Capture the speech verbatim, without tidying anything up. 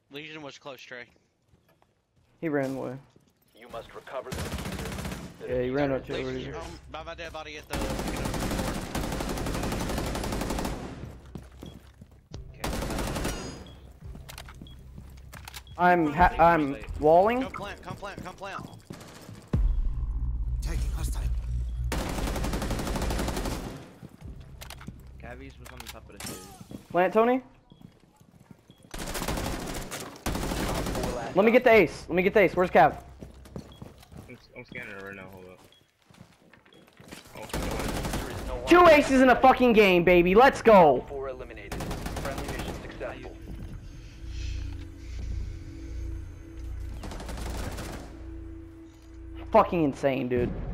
Legion was close, Trey. He ran away. You must recover the diffuser. The Yeah, he ran diffuser up to is over Legion, here. um, by my dead body at the. You know, I'm ha I'm walling. come plant, come plant, come plant. Taking hostile. Cavies was on the top of the stairs. Plant, Tony. four last Let me get the ace. Let me get the ace. Where's Cav? I'm, I'm scanning it right now. Hold up. Oh, There is no one- Two aces in a fucking game, baby. Let's go. Four eliminated. Friendly mission successful. Fucking insane, dude.